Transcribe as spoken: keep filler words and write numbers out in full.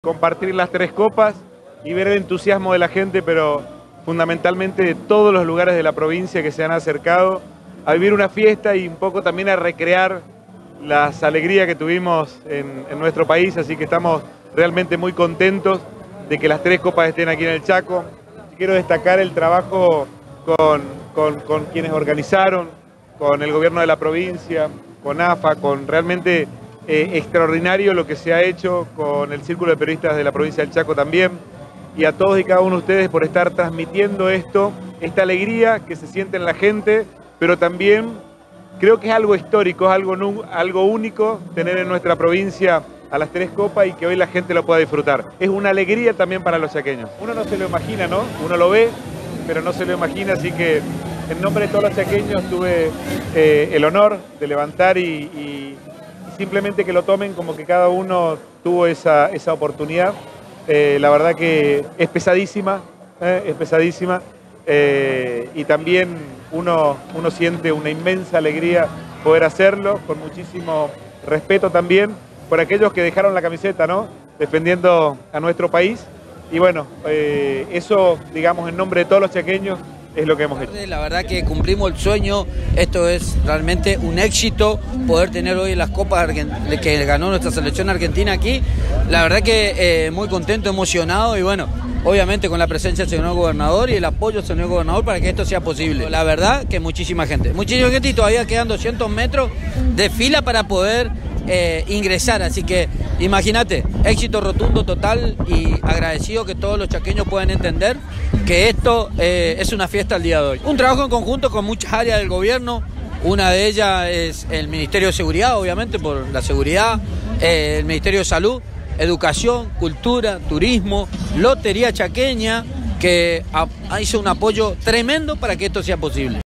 Compartir las tres copas y ver el entusiasmo de la gente, pero fundamentalmente de todos los lugares de la provincia que se han acercado a vivir una fiesta y un poco también a recrear las alegrías que tuvimos en, en nuestro país, así que estamos realmente muy contentos de que las tres copas estén aquí en el Chaco. Quiero destacar el trabajo con, con, con quienes organizaron, con el gobierno de la provincia, con A F A, con realmente eh, extraordinario lo que se ha hecho con el Círculo de Periodistas de la provincia del Chaco también, y a todos y cada uno de ustedes por estar transmitiendo esto, esta alegría que se siente en la gente, pero también creo que es algo histórico, es algo, algo único tener en nuestra provincia a las tres copas y que hoy la gente lo pueda disfrutar. Es una alegría también para los chaqueños. Uno no se lo imagina, ¿no? Uno lo ve, pero no se lo imagina, así que en nombre de todos los chaqueños tuve eh, el honor de levantar y, y simplemente que lo tomen como que cada uno tuvo esa, esa oportunidad. Eh, la verdad que es pesadísima, eh, es pesadísima eh, y también uno, uno siente una inmensa alegría poder hacerlo, con muchísimo respeto también por aquellos que dejaron la camiseta, ¿no? Defendiendo a nuestro país. Y bueno, eh, eso, digamos, en nombre de todos los chaqueños, es lo que hemos hecho. La verdad que cumplimos el sueño, esto es realmente un éxito, poder tener hoy las copas que ganó nuestra selección argentina aquí. La verdad que eh, muy contento, emocionado y bueno, obviamente con la presencia del señor gobernador y el apoyo del señor gobernador para que esto sea posible. La verdad que muchísima gente, muchísima gente y todavía quedan doscientos metros de fila para poder eh, ingresar, así que imagínate, éxito rotundo total y agradecido que todos los chaqueños puedan entender que esto eh, es una fiesta el día de hoy. Un trabajo en conjunto con muchas áreas del gobierno, una de ellas es el Ministerio de Seguridad, obviamente por la seguridad, eh, el Ministerio de Salud, Educación, Cultura, Turismo, Lotería Chaqueña, que hizo un apoyo tremendo para que esto sea posible.